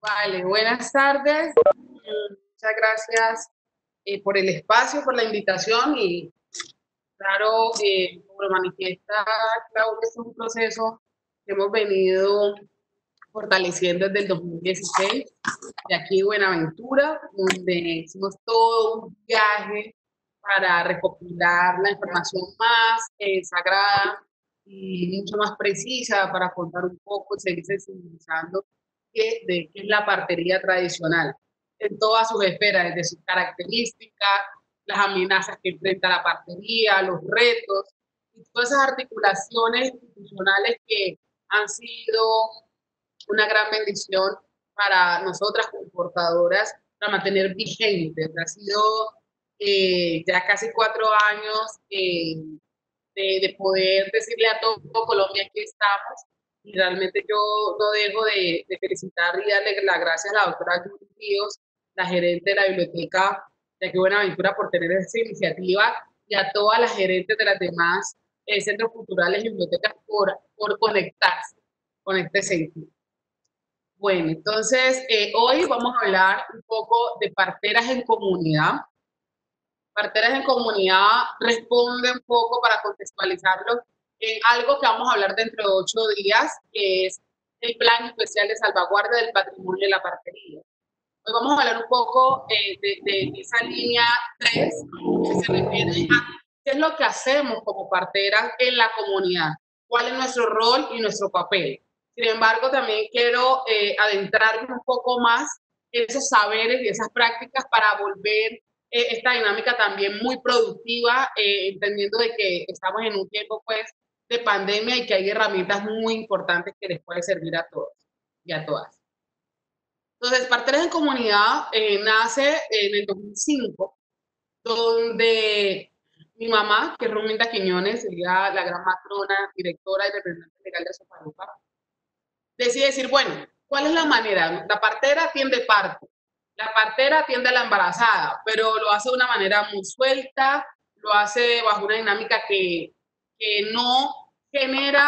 Vale, buenas tardes. Muchas gracias por el espacio, por la invitación y claro, como lo manifiesta Claudia, este es un proceso que hemos venido fortaleciendo desde el 2016, de aquí de Buenaventura, donde hicimos todo un viaje para recopilar la información más sagrada y mucho más precisa para contar un poco y seguir sensibilizando de qué es la partería tradicional en todas sus esferas, desde sus características, las amenazas que enfrenta la partería, los retos y todas esas articulaciones institucionales que han sido una gran bendición para nosotras como portadoras para mantener vigentes. Ha sido ya casi 4 años de poder decirle a todo Colombia que estamos y realmente yo no dejo de felicitar y darle las gracias a la doctora Judy Ríos, la gerente de la biblioteca de aquí Buenaventura, por tener esta iniciativa y a todas las gerentes de las demás centros culturales y bibliotecas por conectarse con este sentido. Bueno, entonces hoy vamos a hablar un poco de parteras en comunidad. Parteras en comunidad responde un poco para contextualizarlo en algo que vamos a hablar dentro de 8 días, que es el Plan Especial de Salvaguarda del Patrimonio de la Partería. Hoy vamos a hablar un poco de esa línea 3 que se refiere a qué es lo que hacemos como parteras en la comunidad, cuál es nuestro rol y nuestro papel. Sin embargo, también quiero adentrarme un poco más en esos saberes y esas prácticas para volver esta dinámica también muy productiva, entendiendo de que estamos en un tiempo pues de pandemia y que hay herramientas muy importantes que les pueden servir a todos y a todas. Entonces, Parteras en Comunidad nace en el 2005, donde mi mamá, que es Ruminda Quiñones, sería la gran matrona, directora y representante legal de Soparupa, decide decir, bueno, ¿cuál es la manera? La partera atiende parto, la partera atiende a la embarazada, pero lo hace de una manera muy suelta, lo hace bajo una dinámica que no genera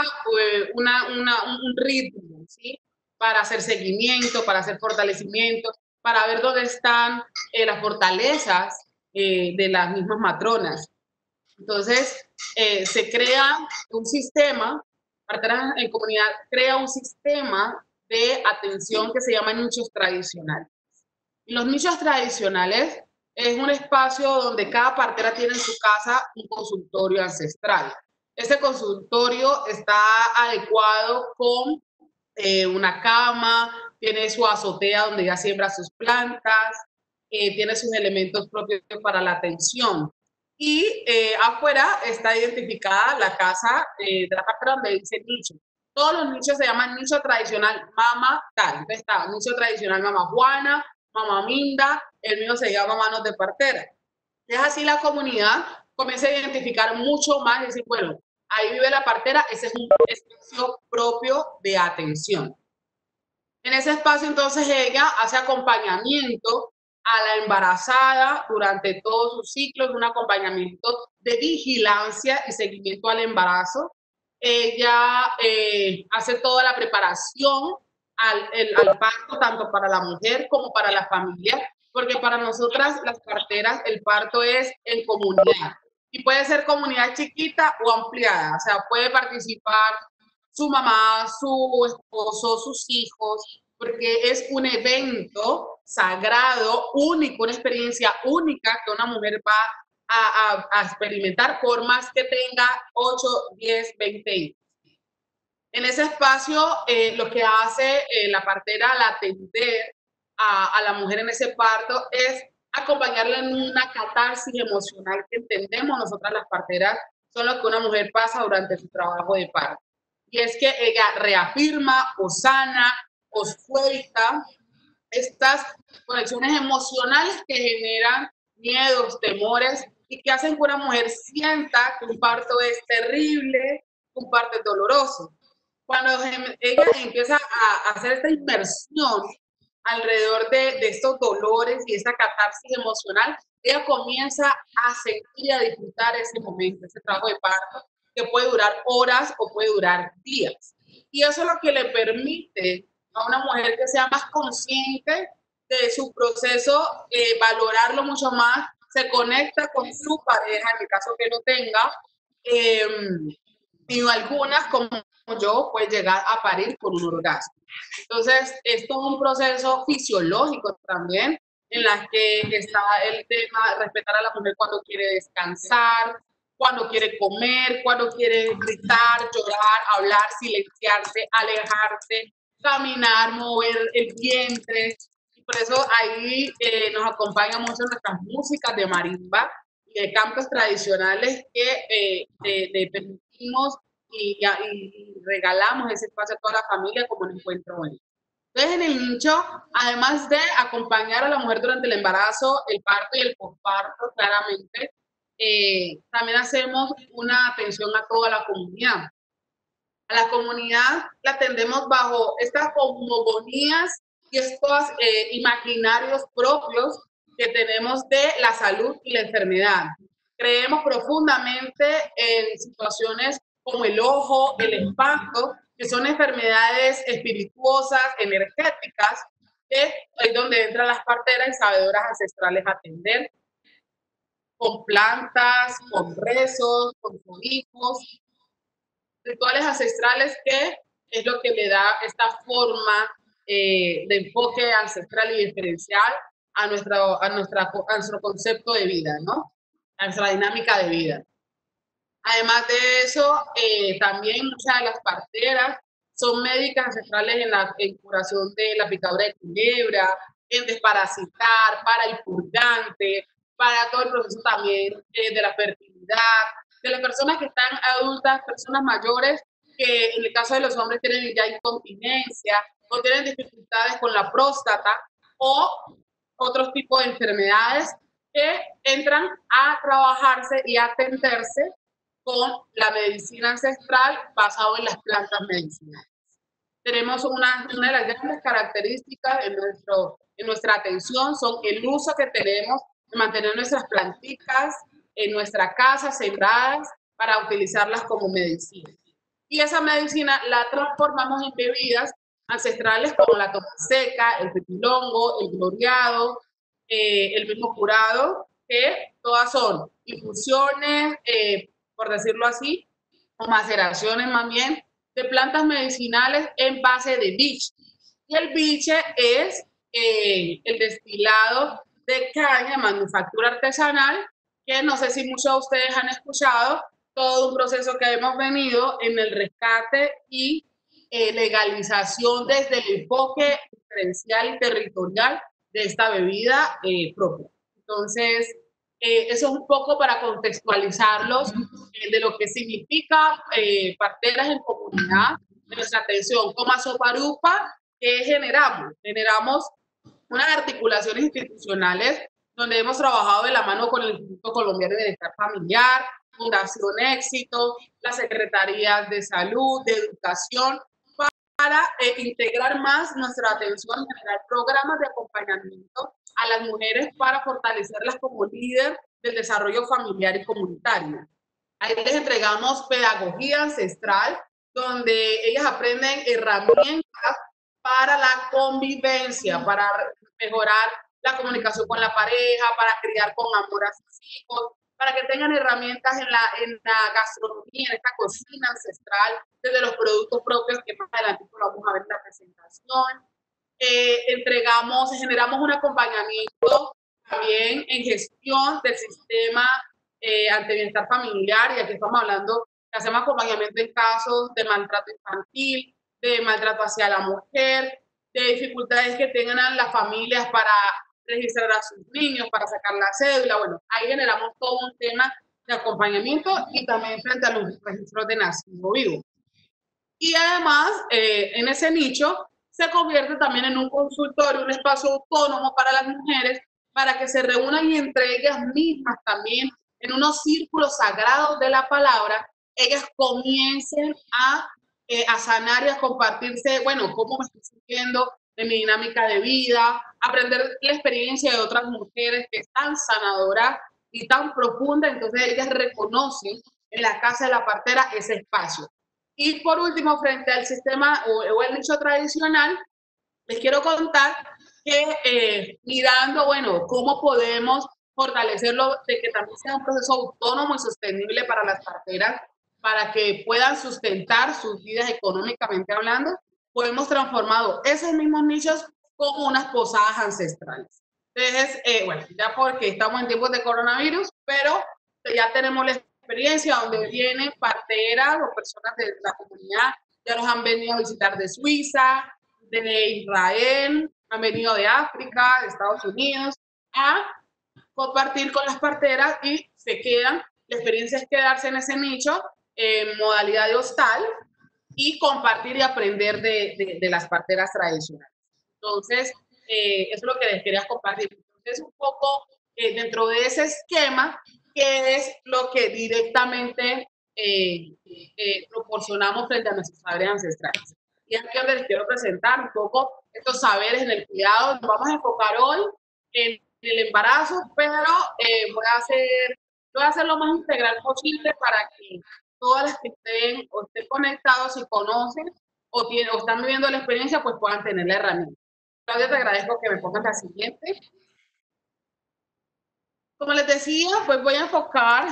un ritmo, ¿sí? Para hacer seguimiento, para hacer fortalecimiento, para ver dónde están las fortalezas de las mismas matronas. Entonces, se crea un sistema, Parteras en Comunidad crea un sistema de atención que se llama nichos tradicionales. Y los nichos tradicionales es un espacio donde cada partera tiene en su casa un consultorio ancestral. Este consultorio está adecuado con una cama, tiene su azotea donde ya siembra sus plantas, tiene sus elementos propios para la atención. Y afuera está identificada la casa de la partera donde dice nicho. Todos los nichos se llaman nicho tradicional Mama tal. Entonces está nicho tradicional Mama Juana, Mama Minda, el mío se llama Manos de Partera. Es así la comunidad comienza a identificar mucho más y decir, bueno, ahí vive la partera, ese es un espacio propio de atención. En ese espacio entonces ella hace acompañamiento a la embarazada durante todos sus ciclos, un acompañamiento de vigilancia y seguimiento al embarazo. Ella hace toda la preparación al parto, tanto para la mujer como para la familia, porque para nosotras las parteras el parto es en comunidad. Y puede ser comunidad chiquita o ampliada, o sea, puede participar su mamá, su esposo, sus hijos, porque es un evento sagrado, único, una experiencia única que una mujer va a experimentar por más que tenga 8, 10, 20 hijos. En ese espacio, lo que hace la partera al atender a la mujer en ese parto es acompañarla en una catarsis emocional que entendemos nosotras las parteras son lo que una mujer pasa durante su trabajo de parto. Y es que ella reafirma o sana o suelta estas conexiones emocionales que generan miedos, temores y que hacen que una mujer sienta que un parto es terrible, que un parto es doloroso. Cuando ella empieza a hacer esta inmersión alrededor de estos dolores y esta catarsis emocional, ella comienza a sentir y a disfrutar ese momento, ese trabajo de parto, que puede durar horas o puede durar días. Y eso es lo que le permite a una mujer que sea más consciente de su proceso, valorarlo mucho más, se conecta con su pareja, en el caso que lo tenga, y algunas, como yo, pueden llegar a parir por un orgasmo. Entonces, esto es un proceso fisiológico también, en la que está el tema de respetar a la mujer cuando quiere descansar, cuando quiere comer, cuando quiere gritar, llorar, hablar, silenciarse, alejarse, caminar, mover el vientre. Y por eso ahí nos acompaña mucho nuestras músicas de marimba y de cantos tradicionales que le permitimos y regalamos ese espacio a toda la familia como un encuentro bonito. Entonces, en el nicho, además de acompañar a la mujer durante el embarazo, el parto y el posparto, claramente, también hacemos una atención a toda la comunidad. A la comunidad la atendemos bajo estas cosmogonías y estos imaginarios propios que tenemos de la salud y la enfermedad. Creemos profundamente en situaciones como el ojo, el espanto, que son enfermedades espirituosas, energéticas, que es donde entran las parteras y sabedoras ancestrales a atender con plantas, con rezos, con hijos, rituales ancestrales, que es lo que le da esta forma de enfoque ancestral y diferencial a nuestro concepto de vida, ¿no? A nuestra dinámica de vida. Además de eso, también muchas de las parteras son médicas ancestrales en curación de la picadura de culebra, en desparasitar, para el purgante, para todo el proceso también de la fertilidad, de las personas que están adultas, personas mayores, que en el caso de los hombres tienen ya incontinencia o tienen dificultades con la próstata o otros tipos de enfermedades que entran a trabajarse y a atenderse con la medicina ancestral basado en las plantas medicinales. Tenemos una de las grandes características en nuestra atención son el uso que tenemos de mantener nuestras plantitas en nuestra casa sembradas para utilizarlas como medicina. Y esa medicina la transformamos en bebidas ancestrales como la toma seca, el pepilongo, el gloriado, el mismo curado, que todas son infusiones, por decirlo así, o maceraciones más bien, de plantas medicinales en base de biche. Y el biche es el destilado de caña, manufactura artesanal, que no sé si muchos de ustedes han escuchado, todo un proceso que hemos venido en el rescate y legalización desde el enfoque diferencial y territorial de esta bebida propia. Entonces, eso es un poco para contextualizarlos de lo que significa parteras en comunidad, de nuestra atención como Soparupa, que generamos. Generamos unas articulaciones institucionales donde hemos trabajado de la mano con el Instituto Colombiano de Bienestar Familiar, Fundación Éxito, las Secretarías de Salud, de Educación, para integrar más nuestra atención, generar programas de acompañamiento a las mujeres para fortalecerlas como líder del desarrollo familiar y comunitario. Ahí les entregamos pedagogía ancestral, donde ellas aprenden herramientas para la convivencia, para mejorar la comunicación con la pareja, para criar con amor a sus hijos, para que tengan herramientas en la gastronomía, en esta cocina ancestral, desde los productos propios que más adelante lo vamos a ver en la presentación. Generamos un acompañamiento también en gestión del sistema ante bienestar familiar, y aquí estamos hablando que hacemos acompañamiento en casos de maltrato infantil, de maltrato hacia la mujer, de dificultades que tengan las familias para registrar a sus niños, para sacar la cédula. Bueno, ahí generamos todo un tema de acompañamiento y también frente a los registros de nacido vivo. Y además, en ese nicho, se convierte también en un consultorio, un espacio autónomo para las mujeres, para que se reúnan y entre ellas mismas también, en unos círculos sagrados de la palabra, ellas comiencen a sanar y a compartirse, bueno, cómo me estoy sintiendo de mi dinámica de vida, aprender la experiencia de otras mujeres que es tan sanadora y tan profunda, entonces ellas reconocen en la casa de la partera ese espacio. Y por último, frente al sistema o el nicho tradicional, les quiero contar que mirando, bueno, cómo podemos fortalecerlo, de que también sea un proceso autónomo y sostenible para las parteras, para que puedan sustentar sus vidas económicamente hablando, podemos transformar esos mismos nichos como unas posadas ancestrales. Entonces, bueno, ya porque estamos en tiempos de coronavirus, pero ya tenemos la experiencia donde vienen parteras o personas de la comunidad, ya nos han venido a visitar de Suiza, de Israel, han venido de África, de Estados Unidos, a compartir con las parteras y se quedan. La experiencia es quedarse en ese nicho en modalidad de hostal y compartir y aprender de las parteras tradicionales. Entonces, eso es lo que les quería compartir. Entonces, un poco dentro de ese esquema, ¿qué es lo que directamente proporcionamos frente a nuestros saberes ancestrales? Y es que les quiero presentar un poco estos saberes en el cuidado. Nos vamos a enfocar hoy en el embarazo, pero voy a hacer lo más integral posible para que todas las que estén conectados y conocen o están viviendo la experiencia, pues puedan tener la herramienta. Claudia, te agradezco que me pongas la siguiente. Como les decía, pues voy a enfocar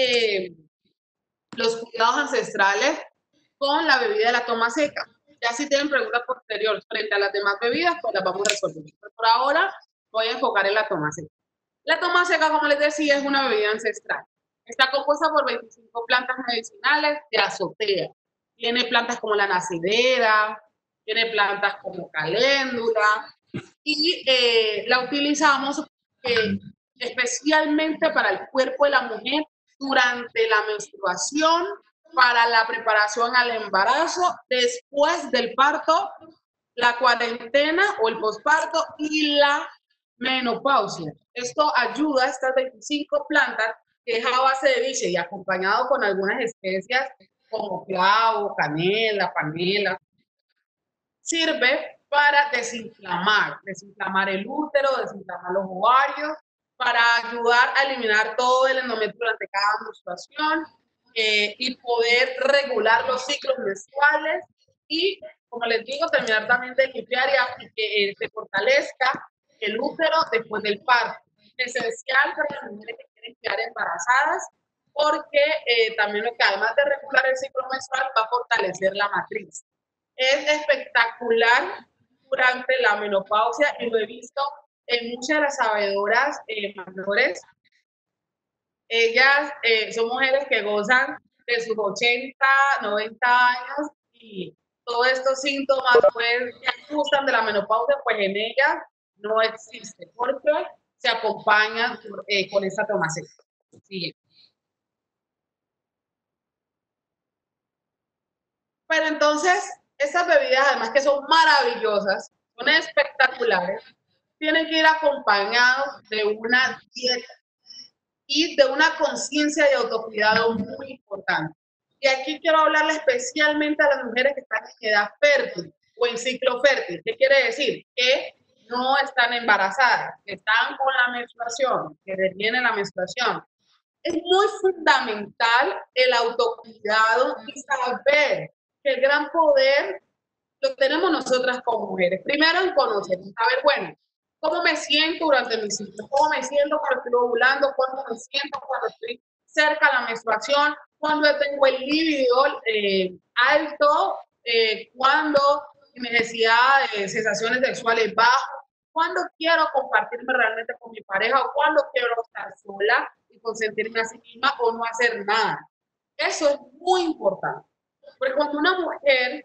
los cuidados ancestrales con la bebida de la toma seca. Ya si tienen preguntas posteriores frente a las demás bebidas, pues las vamos a resolver. Pero por ahora voy a enfocar en la toma seca. La toma seca, como les decía, es una bebida ancestral. Está compuesta por 25 plantas medicinales de azotea. Tiene plantas como la nacidera, tiene plantas como caléndula y la utilizamos especialmente para el cuerpo de la mujer durante la menstruación, para la preparación al embarazo, después del parto, la cuarentena o el posparto y la menopausia. Esto ayuda a estas 25 plantas, que es a base de biche y acompañado con algunas especias como clavo, canela, panela, sirve para desinflamar el útero, desinflamar los ovarios, para ayudar a eliminar todo el endometrio durante cada menstruación y poder regular los ciclos menstruales y, como les digo, terminar también de limpiar y que se fortalezca el útero después del parto. Esencial para las mujeres que quieren quedar embarazadas porque también lo que además de regular el ciclo menstrual va a fortalecer la matriz. Es espectacular durante la menopausia y lo he visto en muchas de las sabedoras mayores. Ellas son mujeres que gozan de sus 80, 90 años y todos estos síntomas pues, que acusan de la menopausia, pues en ellas no existe porque se acompañan con esta toma seca. Sí. Pero entonces, estas bebidas, además que son maravillosas, son espectaculares, tienen que ir acompañados de una dieta y de una conciencia de autocuidado muy importante. Y aquí quiero hablarle especialmente a las mujeres que están en edad fértil o en ciclo fértil. ¿Qué quiere decir? Que no están embarazadas, que están con la menstruación, que viene la menstruación. Es muy fundamental el autocuidado y saber que el gran poder lo tenemos nosotras como mujeres. Primero en conocer, en saber, bueno, cómo me siento durante mi ciclo, cómo me siento cuando estoy ovulando, cómo me siento cuando estoy cerca de la menstruación, cuando tengo el líbido alto, cuando mi necesidad de sensaciones sexuales bajo, cuando quiero compartirme realmente con mi pareja o cuando quiero estar sola y consentirme a sí misma o no hacer nada. Eso es muy importante, porque cuando una mujer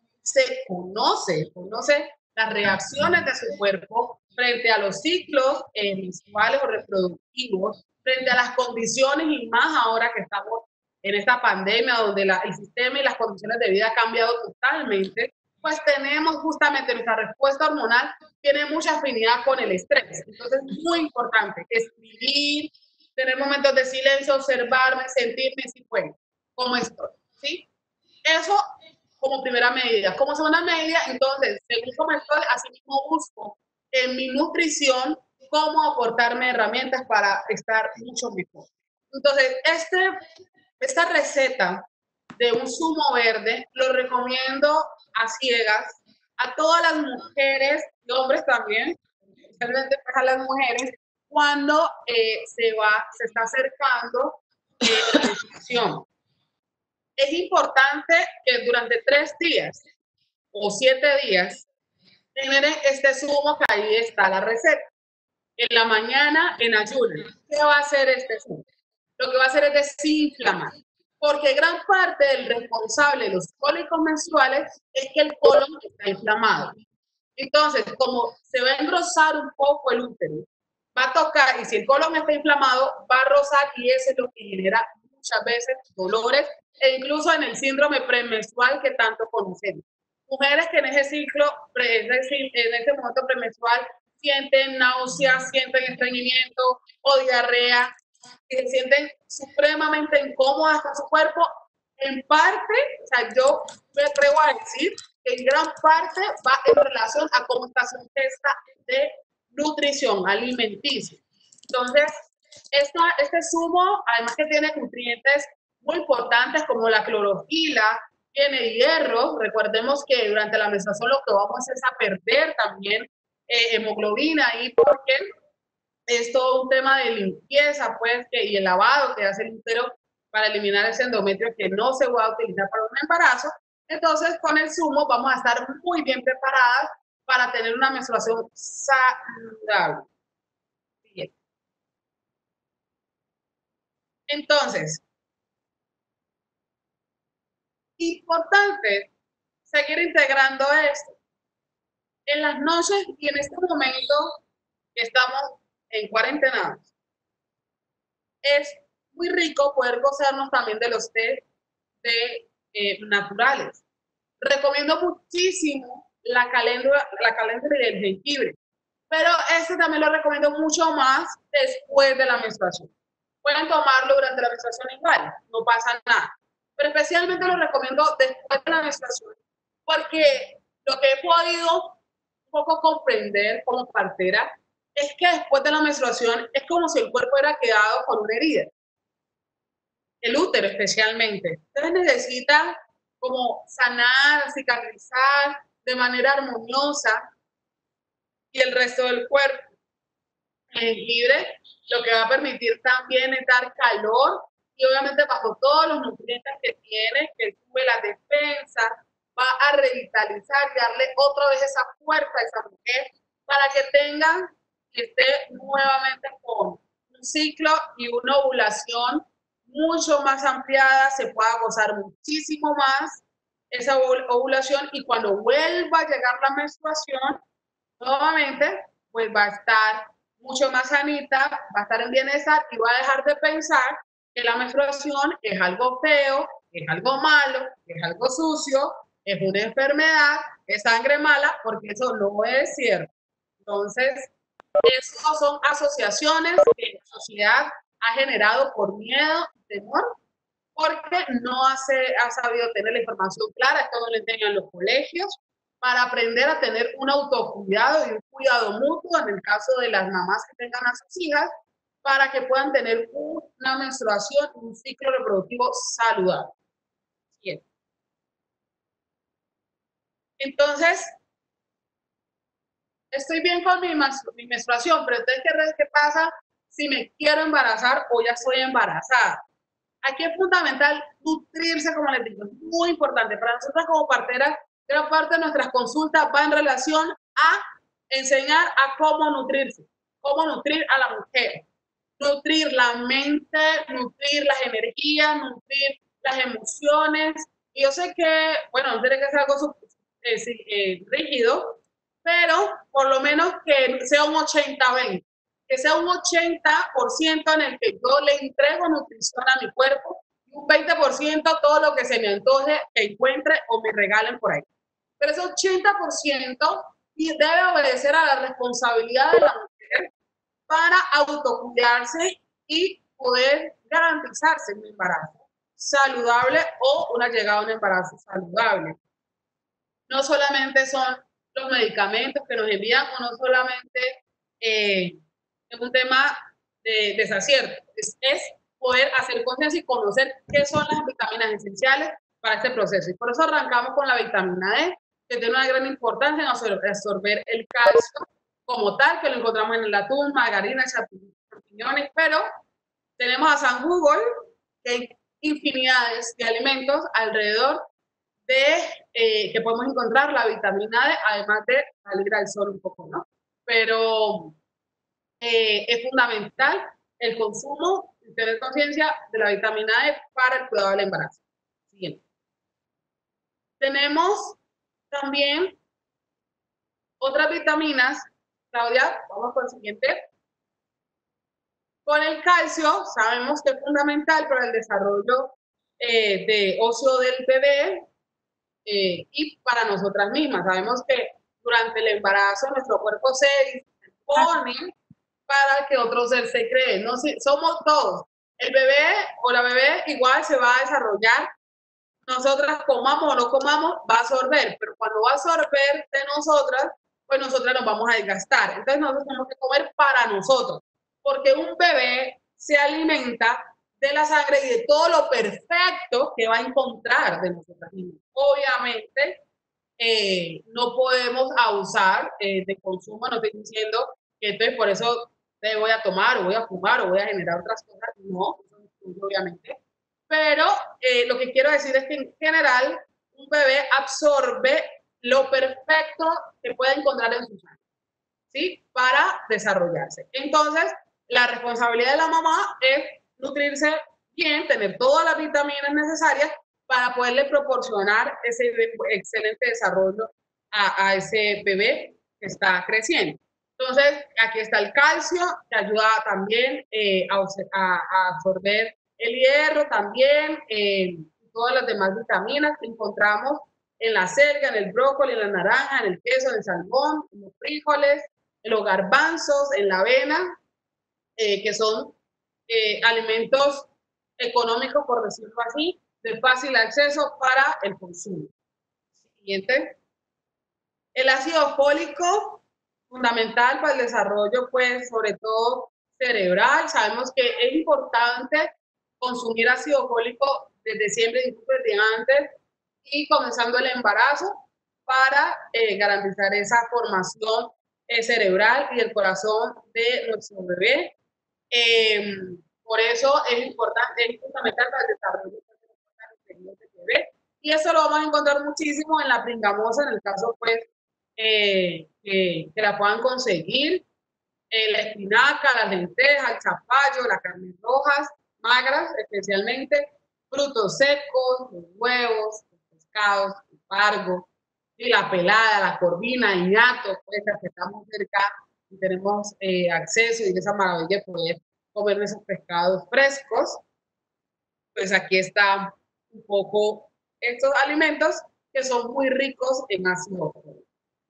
conoce las reacciones de su cuerpo frente a los ciclos menstruales o reproductivos, frente a las condiciones y más ahora que estamos en esta pandemia donde el sistema y las condiciones de vida han cambiado totalmente, pues tenemos justamente nuestra respuesta hormonal tiene mucha afinidad con el estrés. Entonces es muy importante escribir, tener momentos de silencio, observarme, sentirme si puedo, cómo estoy, ¿sí? Eso como primera medida. Como segunda medida, entonces, según cómo estoy, así mismo busco en mi nutrición cómo aportarme herramientas para estar mucho mejor. Entonces, esta receta de un zumo verde lo recomiendo a ciegas a todas las mujeres y hombres también, especialmente a las mujeres, cuando se está acercando la menstruación. Es importante que durante 3 días o 7 días generen este zumo, que ahí está la receta. En la mañana, en ayunas. ¿Qué va a hacer este zumo? Lo que va a hacer es desinflamar, porque gran parte del responsable de los cólicos menstruales es que el colon está inflamado. Entonces, como se va a engrosar un poco el útero, va a tocar, y si el colon está inflamado, va a rozar, y eso es lo que genera muchas veces dolores, e incluso en el síndrome premenstrual que tanto conocemos. Mujeres que en ese ciclo, en ese momento premenstrual, sienten náuseas, sienten estreñimiento o diarrea, que se sienten supremamente incómodas con su cuerpo, en parte, o sea, yo me atrevo a decir que en gran parte va en relación a cómo está su ingesta de nutrición alimenticia. Entonces, este zumo, además que tiene nutrientes muy importantes como la clorofila, tiene hierro. Recordemos que durante la menstruación lo que vamos es a perder también hemoglobina, y porque es todo un tema de limpieza, pues, y el lavado que hace el útero para eliminar ese endometrio que no se va a utilizar para un embarazo. Entonces, con el zumo vamos a estar muy bien preparadas para tener una menstruación saludable. Bien. Entonces, importante seguir integrando esto. En las noches y en este momento que estamos en cuarentena, es muy rico poder gozarnos también de los té naturales. Recomiendo muchísimo la caléndula y el jengibre, pero este también lo recomiendo mucho más después de la menstruación. Pueden tomarlo durante la menstruación igual, no pasa nada, pero especialmente lo recomiendo después de la menstruación, porque lo que he podido un poco comprender como partera es que después de la menstruación es como si el cuerpo hubiera quedado con una herida, el útero especialmente. Entonces necesita como sanar, cicatrizar de manera armoniosa, y el resto del cuerpo. El jengibre lo que va a permitir también es dar calor, y obviamente bajo todos los nutrientes que tiene, que sube la defensa, va a revitalizar y darle otra vez esa fuerza a esa mujer para que tengan, que esté nuevamente con un ciclo y una ovulación mucho más ampliada, se pueda gozar muchísimo más esa ovulación, y cuando vuelva a llegar la menstruación, nuevamente, pues va a estar mucho más sanita, va a estar en bienestar, y va a dejar de pensar que la menstruación es algo feo, es algo malo, es algo sucio, es una enfermedad, es sangre mala, porque eso no es cierto. Entonces, esas son asociaciones que la sociedad ha generado por miedo y temor, porque no ha sabido tener la información clara. Esto no lo enseñan en los colegios, para aprender a tener un autocuidado y un cuidado mutuo en el caso de las mamás que tengan a sus hijas, para que puedan tener una menstruación, un ciclo reproductivo saludable. Bien. Entonces, estoy bien con mi menstruación, pero entonces, ¿qué pasa si me quiero embarazar o ya estoy embarazada? Aquí es fundamental nutrirse, como les digo, es muy importante. Para nosotros como parteras, gran parte de nuestras consultas va en relación a enseñar a cómo nutrirse, cómo nutrir a la mujer, nutrir la mente, nutrir las energías, nutrir las emociones. Y yo sé que, bueno, no tiene que ser algo rígido, pero por lo menos que sea un 80-20, que sea un 80% en el que yo le entrego nutrición a mi cuerpo, y un 20% todo lo que se me antoje, que encuentre o me regalen por ahí. Pero ese 80% debe obedecer a la responsabilidad de la mujer para autocuidarse y poder garantizarse un embarazo saludable o una llegada a un embarazo saludable. No solamente son los medicamentos que nos envían, o no solamente es un tema de desacierto, es poder hacer conciencia y conocer qué son las vitaminas esenciales para este proceso. Y por eso arrancamos con la vitamina D, que tiene una gran importancia en absorber el calcio como tal, que lo encontramos en el atún, margarina, champiñones, pero tenemos a San Google, que hay infinidades de alimentos alrededor de que podemos encontrar la vitamina D, además de salir al sol un poco, ¿no? Pero es fundamental el consumo y tener conciencia de la vitamina D para el cuidado del embarazo. Siguiente. Tenemos también otras vitaminas. Claudia, vamos con el siguiente. Con el calcio, sabemos que es fundamental para el desarrollo de óseo del bebé y para nosotras mismas. Sabemos que durante el embarazo nuestro cuerpo se dispone para que otro ser se cree. No, somos todos. El bebé o la bebé igual se va a desarrollar. Nosotras comamos o no comamos, va a absorber, pero cuando va a absorber de nosotras, pues nosotras nos vamos a desgastar. Entonces nosotros tenemos que comer para nosotros, porque un bebé se alimenta de la sangre y de todo lo perfecto que va a encontrar de nosotras mismas. Obviamente, no podemos abusar de consumo, no estoy diciendo que entonces por eso te voy a tomar o voy a fumar o voy a generar otras cosas, no, obviamente. Pero lo que quiero decir es que en general un bebé absorbe lo perfecto que puede encontrar en su sangre, ¿sí? Para desarrollarse. Entonces, la responsabilidad de la mamá es nutrirse bien, tener todas las vitaminas necesarias para poderle proporcionar ese excelente desarrollo a ese bebé que está creciendo. Entonces, aquí está el calcio, que ayuda también a absorber el hierro también, todas las demás vitaminas que encontramos en la selga, en el brócoli, en la naranja, en el queso, en el salmón, en los frijoles, en los garbanzos, en la avena, que son alimentos económicos, por decirlo así, de fácil acceso para el consumo. Siguiente. El ácido fólico, fundamental para el desarrollo, pues, sobre todo cerebral. Sabemos que es importante consumir ácido fólico desde siempre, incluso desde antes, y comenzando el embarazo para garantizar esa formación cerebral y el corazón de nuestro bebé. Por eso es importante, es fundamental para el desarrollo del bebé. Y eso lo vamos a encontrar muchísimo en la pringamosa, en el caso, pues, que la puedan conseguir. La espinaca, las lentejas, el zapallo, las carnes rojas, magras especialmente, frutos secos, los huevos, los pescados, el pargo, y la pelada, la corvina, el ñato, pues que estamos cerca y tenemos acceso y esa maravilla de poder comer esos pescados frescos. Pues aquí está un poco estos alimentos que son muy ricos en ácido fólico.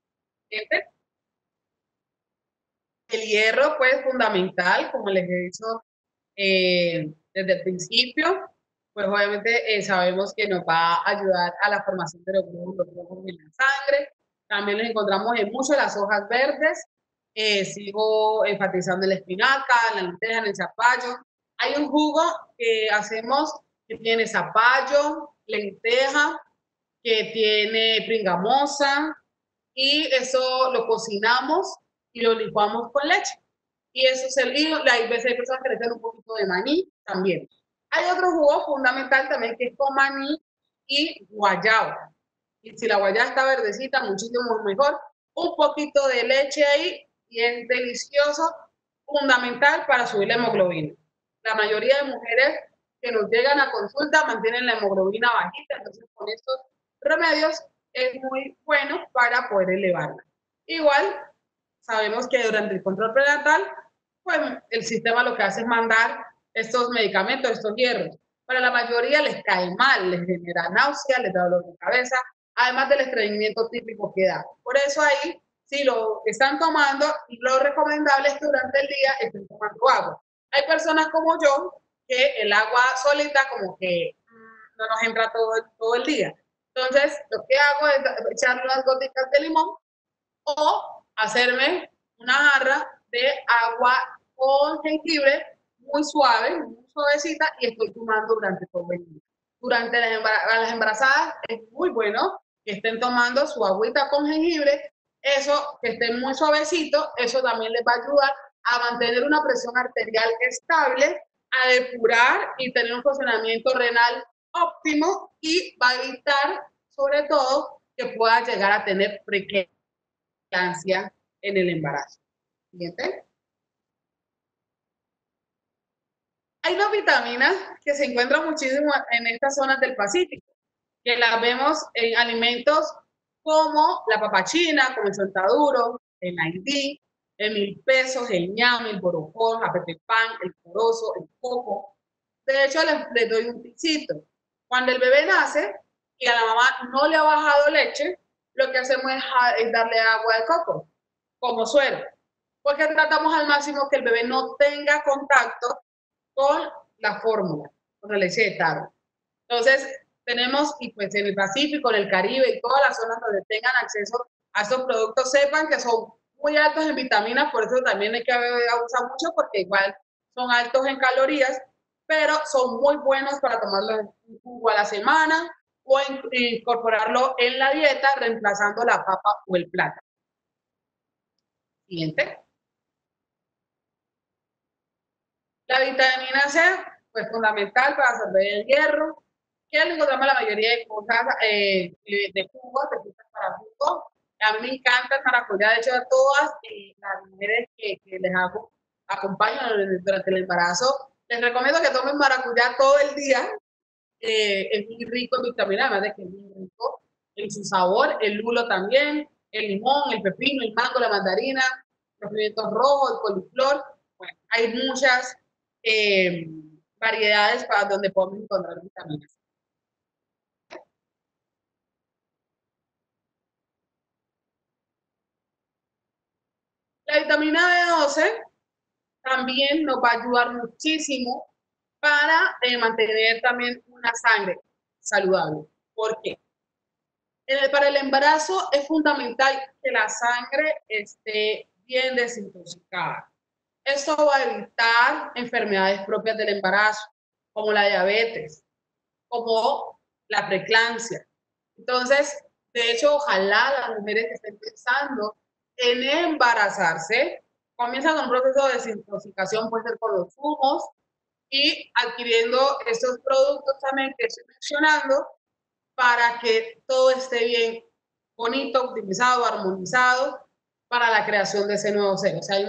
El hierro, pues, fundamental, como les he dicho desde el principio, pues obviamente sabemos que nos va a ayudar a la formación de los glóbulos rojos en la sangre. También los encontramos en mucho las hojas verdes. Sigo enfatizando en la espinaca, en la lenteja, en el zapallo. Hay un jugo que hacemos que tiene zapallo, lenteja, que tiene pringamosa, y eso lo cocinamos y lo licuamos con leche. Y eso es el hilo. Hay veces hay personas que le echan un poquito de maní también. Hay otro jugo fundamental también que es con maní y guayaba. Y si la guayaba está verdecita, muchísimo mejor. Un poquito de leche ahí y es delicioso, fundamental para subir la hemoglobina. La mayoría de mujeres que nos llegan a consulta mantienen la hemoglobina bajita, entonces con estos remedios es muy bueno para poder elevarla. Igual, sabemos que durante el control prenatal, pues el sistema lo que hace es mandar estos medicamentos, estos hierros. Para la mayoría les cae mal, les genera náusea, les da dolor de cabeza, además del estreñimiento típico que da. Por eso ahí, si lo están tomando, lo recomendable es que durante el día estén tomando agua. Hay personas como yo que el agua solita como que no nos entra todo el día. Entonces, lo que hago es echarle unas gotitas de limón o hacerme una jarra de agua con jengibre muy suave, muy suavecita, y estoy tomando durante todo el día. Durante las embarazadas es muy bueno que estén tomando su agüita con jengibre, eso, que esté muy suavecito, eso también les va a ayudar a mantener una presión arterial estable, a depurar y tener un funcionamiento renal óptimo y va a evitar, sobre todo, que pueda llegar a tener preeclampsia en el embarazo. ¿Siguiente? Hay dos vitaminas que se encuentran muchísimo en estas zonas del Pacífico, que las vemos en alimentos como la papachina, como el chontaduro, el aindí, el mil pesos, el ñame, el borojón, la pan, el corozo, el coco. De hecho, les doy un tipcito. Cuando el bebé nace y a la mamá no le ha bajado leche, lo que hacemos es darle agua de coco como suero, porque tratamos al máximo que el bebé no tenga contacto con la fórmula, con la leche de taro. Entonces, tenemos, y pues en el Pacífico, en el Caribe y todas las zonas donde tengan acceso a estos productos, sepan que son muy altos en vitaminas, por eso también hay que abusar mucho, porque igual son altos en calorías, pero son muy buenos para tomarlo en un jugo a la semana o incorporarlo en la dieta, reemplazando la papa o el plátano. Siguiente. La vitamina C, pues fundamental para absorber el hierro, que le encontramos la mayoría de cosas de jugos, de frutas para jugo. A mí me encanta el maracuyá, de hecho a todas las mujeres que les hago, acompaño durante el embarazo, les recomiendo que tomen maracuyá todo el día. Es muy rico en vitamina, además de que es muy rico en su sabor, el lulo también, el limón, el pepino, el mango, la mandarina, los pimientos rojos, el coliflor. Bueno, hay muchas eh, variedades para donde podemos encontrar vitaminas. La vitamina B12 también nos va a ayudar muchísimo para mantener también una sangre saludable. ¿Por qué? Para el embarazo es fundamental que la sangre esté bien desintoxicada. Esto va a evitar enfermedades propias del embarazo, como la diabetes, como la preeclampsia. Entonces, de hecho, ojalá las mujeres que estén pensando en embarazarse comienzan con un proceso de desintoxicación, puede ser por los zumos, y adquiriendo estos productos también que estoy mencionando para que todo esté bien, bonito, optimizado, armonizado para la creación de ese nuevo ser. O sea,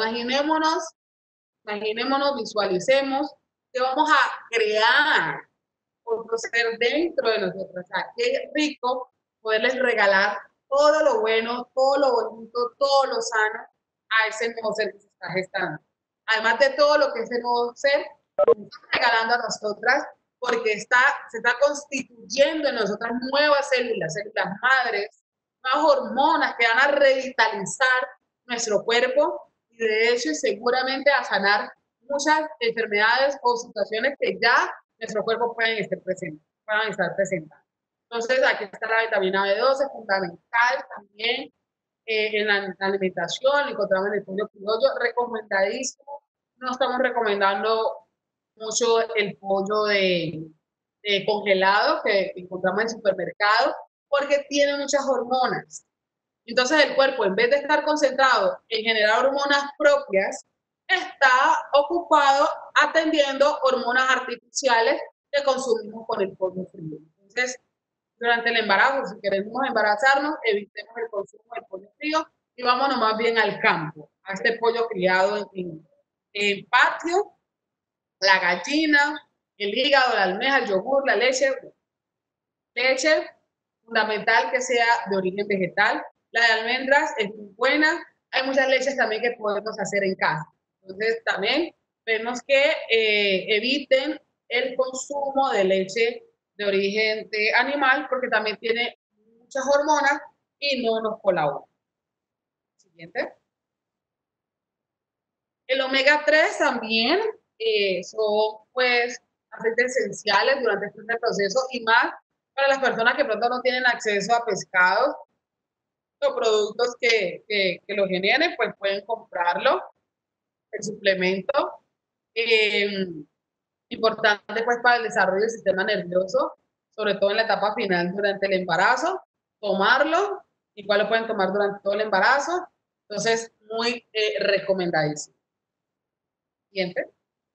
imaginémonos, visualicemos que vamos a crear otro ser dentro de nosotros. O sea, qué rico poderles regalar todo lo bueno, todo lo bonito, todo lo sano a ese nuevo ser que se está gestando. Además de todo lo que ese nuevo ser nos está regalando a nosotras, porque se está constituyendo en nosotras nuevas células, células madres, nuevas hormonas que van a revitalizar nuestro cuerpo y de hecho seguramente a sanar muchas enfermedades o situaciones que ya nuestro cuerpo pueden estar presentando. Entonces, aquí está la vitamina B12, fundamental también en la alimentación, lo encontramos en el pollo criollo, recomendadísimo. No estamos recomendando mucho el pollo de congelado que encontramos en el supermercado porque tiene muchas hormonas. Entonces el cuerpo, en vez de estar concentrado en generar hormonas propias, está ocupado atendiendo hormonas artificiales que consumimos con el pollo frío. Entonces, durante el embarazo, si queremos embarazarnos, evitemos el consumo del pollo frío y vámonos más bien al campo, a este pollo criado en patio, la gallina, el hígado, la almeja, el yogur, la leche. Leche, fundamental que sea de origen vegetal. La de almendras es muy buena. Hay muchas leches también que podemos hacer en casa. Entonces, también vemos que eviten el consumo de leche de origen de animal porque también tiene muchas hormonas y no nos colabora. Siguiente. El omega 3 también son pues aceites esenciales durante este proceso y más para las personas que pronto no tienen acceso a pescados o productos que lo generen, pues pueden comprarlo, el suplemento. Eh, Importante pues para el desarrollo del sistema nervioso, sobre todo en la etapa final durante el embarazo. tomarlo, igual lo pueden tomar durante todo el embarazo, entonces muy recomendadísimo. Siguiente.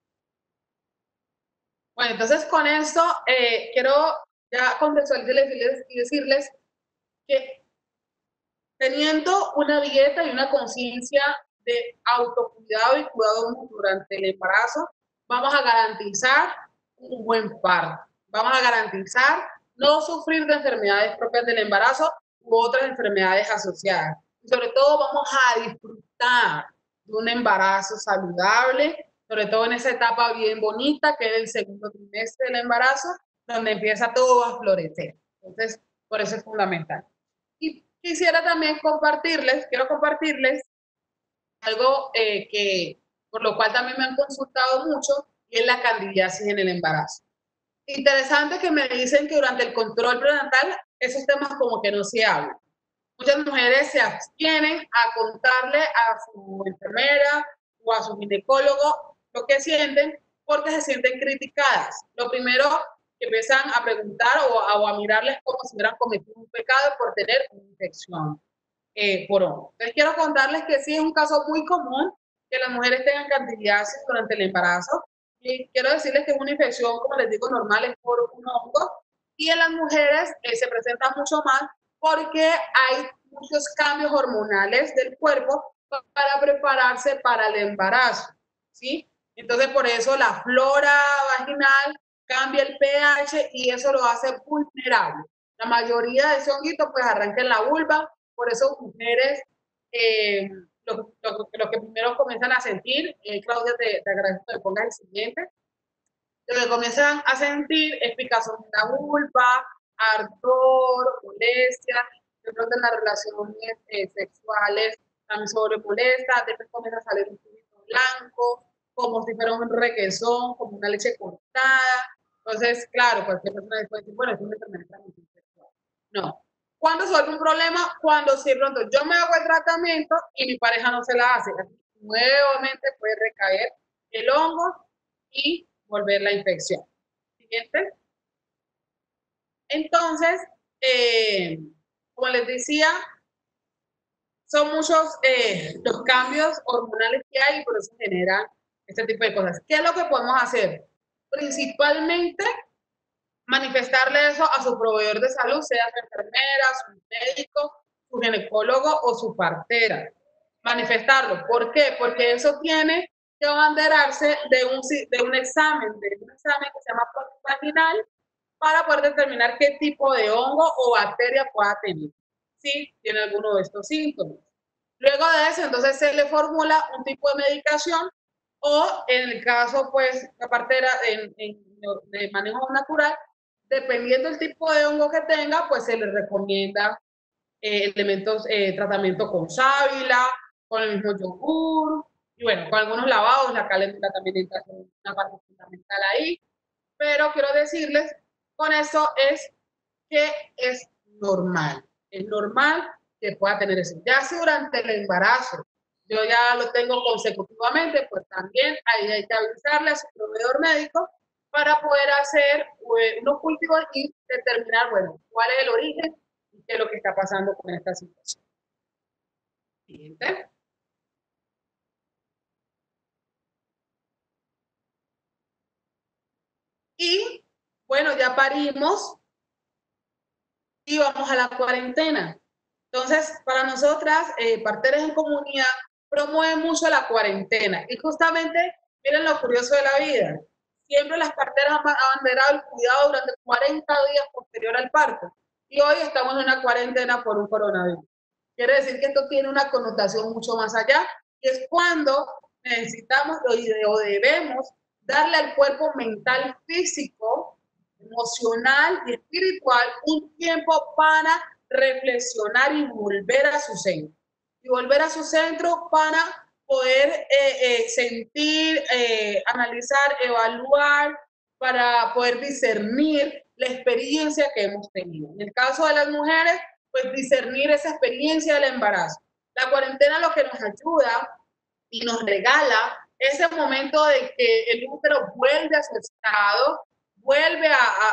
Bueno, entonces con esto quiero ya contextualizarles y decirles que teniendo una dieta y una conciencia de autocuidado y cuidado durante el embarazo, vamos a garantizar un buen parto. Vamos a garantizar no sufrir de enfermedades propias del embarazo u otras enfermedades asociadas. Y sobre todo vamos a disfrutar de un embarazo saludable, sobre todo en esa etapa bien bonita que es el segundo trimestre del embarazo, donde empieza todo a florecer. Entonces, por eso es fundamental. Y quisiera también quiero compartirles algo que, por lo cual también me han consultado mucho, y es la candidiasis en el embarazo. Interesante que me dicen que durante el control prenatal esos temas como que no se hablan. Muchas mujeres se abstienen a contarle a su enfermera o a su ginecólogo lo que sienten porque se sienten criticadas. Lo primero que empiezan a preguntar o a mirarles como si hubieran cometido un pecado por tener una infección por hongo. Entonces quiero contarles que sí es un caso muy común que las mujeres tengan candidiasis durante el embarazo. Y quiero decirles que es una infección, como les digo, normal, es por un hongo. Y en las mujeres se presenta mucho más porque hay muchos cambios hormonales del cuerpo para prepararse para el embarazo, ¿sí? Entonces, por eso la flora vaginal cambia el pH y eso lo hace vulnerable. La mayoría de ese honguito pues arranca en la vulva, por eso mujeres, lo que primero comienzan a sentir, Claudia, te agradezco que pongas el siguiente, lo que comienzan a sentir es picazón en la vulva, ardor, molestia, de pronto en las relaciones sexuales también sobre molesta, después comienza a salir un tubito blanco, como si fuera un requesón, como una leche cortada. Entonces, claro, cualquier persona después dice, bueno, es una enfermedad de transmisión sexual. No. ¿Cuándo se vuelve un problema? Cuando si pronto yo me hago el tratamiento y mi pareja no se la hace. Así, nuevamente puede recaer el hongo y volver la infección. Siguiente. Entonces, como les decía, son muchos los cambios hormonales que hay y por eso generan este tipo de cosas. ¿Qué es lo que podemos hacer? Principalmente manifestarle eso a su proveedor de salud, sea su enfermera, su médico, su ginecólogo o su partera. Manifestarlo. ¿Por qué? Porque eso tiene que abanderarse de un examen que se llama próstata vaginal para poder determinar qué tipo de hongo o bacteria pueda tener, si tiene alguno de estos síntomas. Luego de eso, entonces se le formula un tipo de medicación o en el caso, pues, la partera de manejo natural, dependiendo del tipo de hongo que tenga, pues se le recomienda elementos, tratamiento con sábila, con el mismo yogur, y bueno, con algunos lavados, la calentura también entra en una parte fundamental ahí, pero quiero decirles, con eso es que es normal que pueda tener eso. Ya si durante el embarazo yo ya lo tengo consecutivamente, pues también ahí hay que avisarle a su proveedor médico para poder hacer unos cultivos y determinar, bueno, cuál es el origen y qué es lo que está pasando con esta situación. Siguiente. Y bueno, ya parimos y vamos a la cuarentena. Entonces, para nosotras, parteras en comunidad, promueven mucho la cuarentena. Y justamente, miren lo curioso de la vida. Siempre las parteras han abanderado el cuidado durante 40 días posterior al parto. Y hoy estamos en una cuarentena por un coronavirus. Quiere decir que esto tiene una connotación mucho más allá. Y es cuando necesitamos o debemos darle al cuerpo mental, físico, emocional y espiritual un tiempo para reflexionar y volver a su centro. Y volver a su centro para poder sentir, analizar, evaluar, para poder discernir la experiencia que hemos tenido. En el caso de las mujeres, pues discernir esa experiencia del embarazo. La cuarentena lo que nos ayuda y nos regala ese momento de que el útero vuelve a su estado, vuelve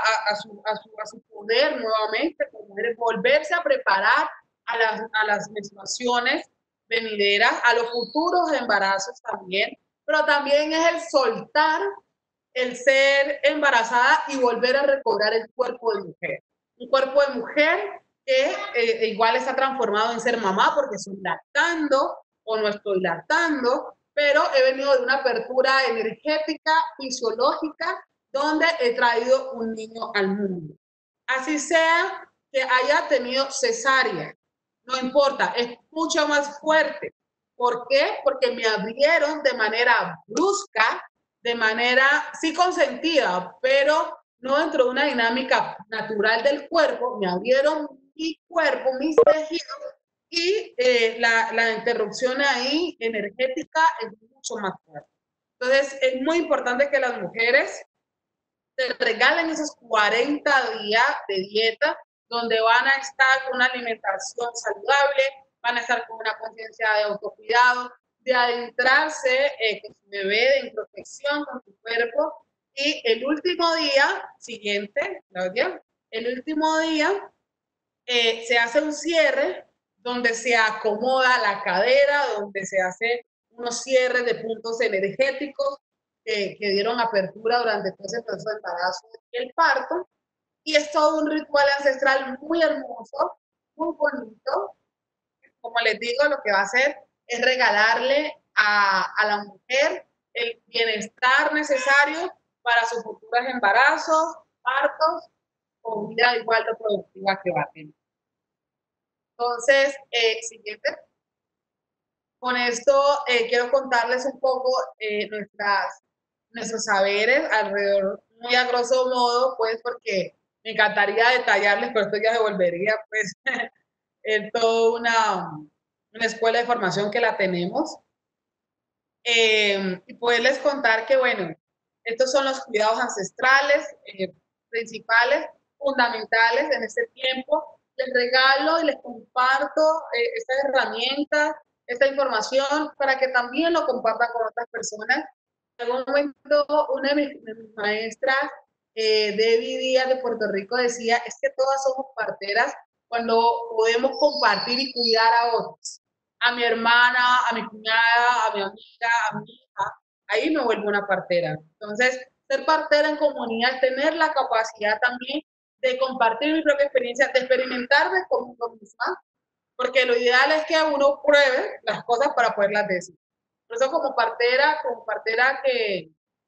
a su poder nuevamente, como mujeres, volverse a preparar a las menstruaciones venideras, a los futuros embarazos también, pero también es el soltar el ser embarazada y volver a recobrar el cuerpo de mujer. Un cuerpo de mujer que igual está transformado en ser mamá porque estoy lactando o no estoy lactando, pero he venido de una apertura energética, fisiológica, donde he traído un niño al mundo. Así sea que haya tenido cesárea, no importa, es mucho más fuerte. ¿Por qué? Porque me abrieron de manera brusca, de manera sí consentida, pero no dentro de una dinámica natural del cuerpo, me abrieron mi cuerpo, mis tejidos, y la interrupción ahí energética es mucho más fuerte. Entonces, es muy importante que las mujeres se regalen esos 40 días de dieta donde van a estar con una alimentación saludable, van a estar con una conciencia de autocuidado, de adentrarse con su bebé, de introspección con su cuerpo. Y el último día siguiente, Claudia, el último día se hace un cierre donde se acomoda la cadera, donde se hace unos cierres de puntos energéticos que dieron apertura durante todo ese proceso de embarazo y el parto. Y es todo un ritual ancestral muy hermoso, muy bonito. Como les digo, lo que va a hacer es regalarle a la mujer el bienestar necesario para sus futuros embarazos, partos o vida igual reproductiva que va a tener. Entonces, siguiente. Con esto quiero contarles un poco nuestros saberes alrededor, muy a grosso modo, pues porque me encantaría detallarles, pero esto ya se volvería pues en toda una escuela de formación que la tenemos. Y poderles contar que, bueno, estos son los cuidados ancestrales principales, fundamentales en este tiempo. Les regalo y les comparto estas herramientas, esta información para que también lo compartan con otras personas. En algún momento una de mis maestras, Debbie Díaz de Puerto Rico, decía, es que todas somos parteras cuando podemos compartir y cuidar a otros. A mi hermana, a mi cuñada, a mi amiga, a mi hija, ahí me vuelvo una partera. Entonces, ser partera en comunidad, tener la capacidad también de compartir mi propia experiencia, de experimentarme conmigo misma, porque lo ideal es que uno pruebe las cosas para poderlas decir. Por eso como partera que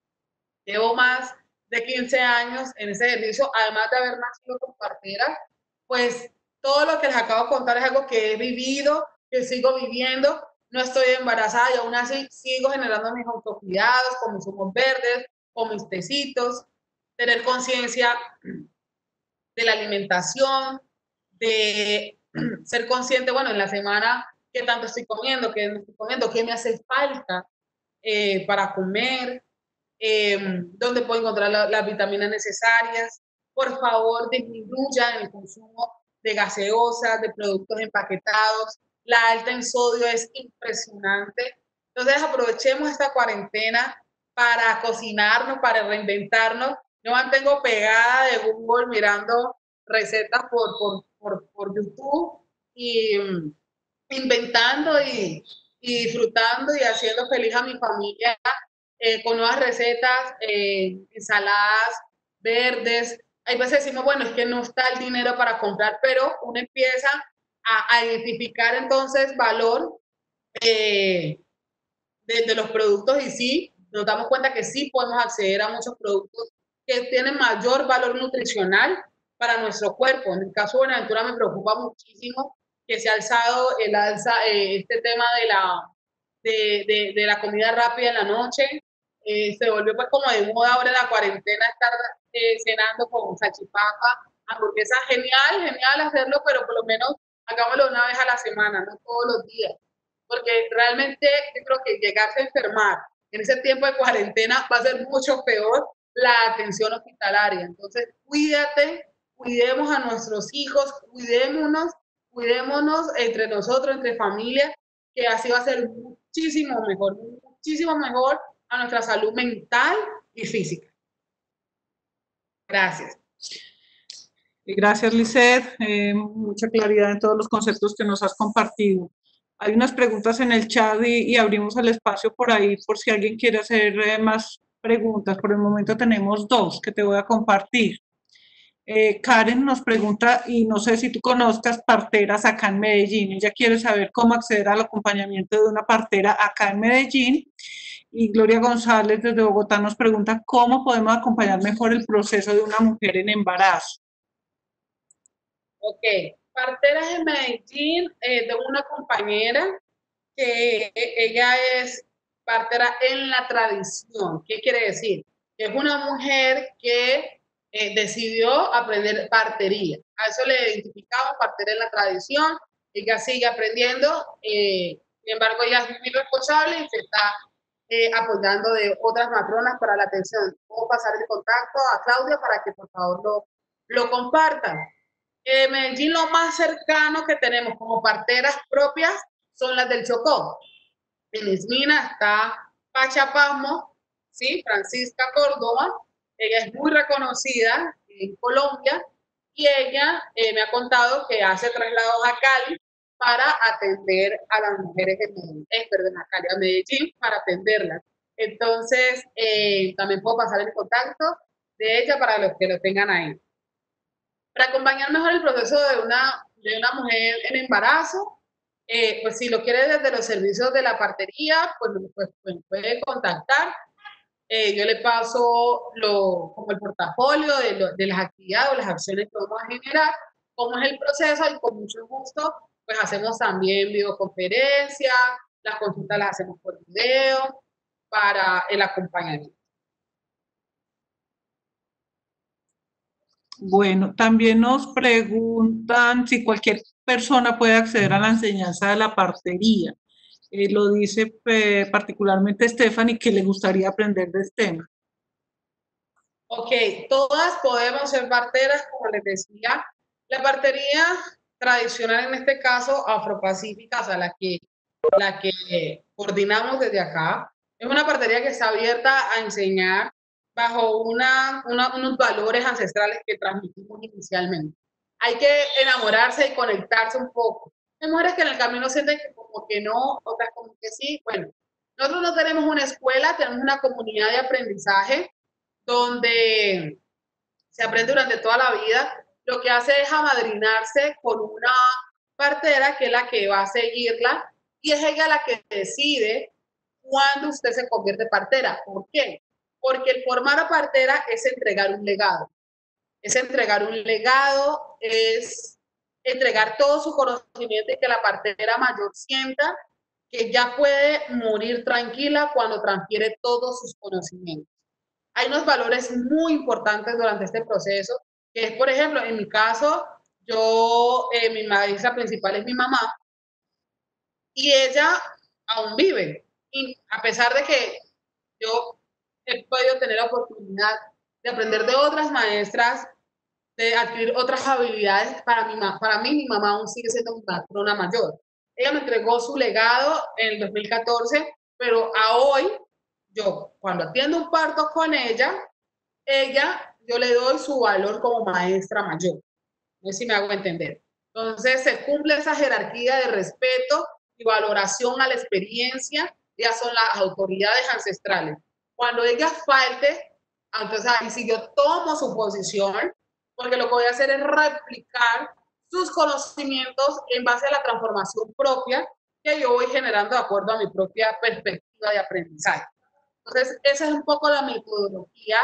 llevo más de 15 años en ese servicio, además de haber nacido con partera, pues todo lo que les acabo de contar es algo que he vivido, que sigo viviendo. No estoy embarazada y aún así sigo generando mis autocuidados con mis humos verdes, con mis tecitos, tener conciencia de la alimentación, de ser consciente, bueno, en la semana, qué tanto estoy comiendo, qué no estoy comiendo, qué me hace falta para comer, dónde puedo encontrar las vitaminas necesarias. Por favor, disminuyan el consumo de gaseosas, de productos empaquetados. La alta en sodio es impresionante. Entonces, aprovechemos esta cuarentena para cocinarnos, para reinventarnos. Yo mantengo pegada de Google mirando recetas por YouTube y inventando y disfrutando y haciendo feliz a mi familia con nuevas recetas, ensaladas verdes. Hay veces decimos, bueno, es que no está el dinero para comprar, pero uno empieza a identificar entonces valor eh, de los productos y sí, nos damos cuenta que sí podemos acceder a muchos productos que tienen mayor valor nutricional para nuestro cuerpo. En el caso de Buenaventura me preocupa muchísimo que se ha alzado este tema de la comida rápida en la noche. Se volvió pues como de moda ahora en la cuarentena estar cenando con salchipapa, hamburguesa. Genial, genial hacerlo, pero por lo menos hagámoslo una vez a la semana, no todos los días. Porque realmente yo creo que llegarse a enfermar en ese tiempo de cuarentena va a ser mucho peor la atención hospitalaria. Entonces, cuídate, cuidemos a nuestros hijos, cuidémonos entre nosotros, entre familias, que así va a ser muchísimo mejor a nuestra salud mental y física. Gracias. Y gracias, Lisset. Mucha claridad en todos los conceptos que nos has compartido. Hay unas preguntas en el chat y abrimos el espacio por ahí por si alguien quiere hacer más preguntas. Por el momento tenemos dos que te voy a compartir. Karen nos pregunta, y no sé si tú conozcas parteras acá en Medellín. Ella quiere saber cómo acceder al acompañamiento de una partera acá en Medellín. Y Gloria González desde Bogotá nos pregunta cómo podemos acompañar mejor el proceso de una mujer en embarazo. Ok, parteras en Medellín, tengo una compañera que ella es partera en la tradición. ¿Qué quiere decir? Es una mujer que decidió aprender partería. A eso le identificamos partera en la tradición. Ella sigue aprendiendo, sin embargo, ella es muy responsable y se está apoyando de otras matronas para la atención. Puedo pasar el contacto a Claudia para que por favor lo compartan. Medellín, lo más cercano que tenemos como parteras propias son las del Chocó. En Ismina está Pachapasmo, ¿sí? Francisca Córdoba. Ella es muy reconocida en Colombia y ella me ha contado que hace traslados a Cali para atender a las mujeres de Medellín, perdón, a Cali, a Medellín para atenderlas. Entonces, también puedo pasar el contacto de ella para los que lo tengan ahí. Para acompañar mejor el proceso de una mujer en embarazo, pues si lo quiere desde los servicios de la partería, pues puede contactar. Yo le paso como el portafolio de las actividades o las acciones que vamos a generar, cómo es el proceso y con mucho gusto, pues hacemos también videoconferencia, las consultas las hacemos por video para el acompañamiento. Bueno, también nos preguntan si cualquier persona puede acceder a la enseñanza de la partería. Lo dice particularmente Stephanie que le gustaría aprender de este tema. Ok, todas podemos ser parteras, como les decía. La partería tradicional, en este caso afropacífica, o sea, la que coordinamos desde acá, es una partería que está abierta a enseñar bajo unos valores ancestrales que transmitimos inicialmente. Hay que enamorarse y conectarse un poco. Hay mujeres que en el camino sienten que como que no, otras como que sí. Bueno, nosotros no tenemos una escuela, tenemos una comunidad de aprendizaje donde se aprende durante toda la vida. Lo que hace es amadrinarse con una partera que es la que va a seguirla y es ella la que decide cuándo usted se convierte en partera. ¿Por qué? Porque el formar a partera es entregar un legado. Es entregar un legado, es entregar todo su conocimiento y que la partera mayor sienta que ya puede morir tranquila cuando transfiere todos sus conocimientos. Hay unos valores muy importantes durante este proceso, que es, por ejemplo, en mi caso, mi maestra principal es mi mamá, y ella aún vive. Y a pesar de que yo he podido tener la oportunidad de aprender de otras maestras, de adquirir otras habilidades, para mí mi mamá aún sigue siendo mi patrona mayor. Ella me entregó su legado en el 2014, pero a hoy, yo cuando atiendo un parto con yo le doy su valor como maestra mayor. No sé si me hago entender. Entonces se cumple esa jerarquía de respeto y valoración a la experiencia, ya son las autoridades ancestrales. Cuando ella falte, entonces ahí sí yo tomo su posición, porque lo que voy a hacer es replicar sus conocimientos en base a la transformación propia que yo voy generando de acuerdo a mi propia perspectiva de aprendizaje. Entonces, esa es un poco la metodología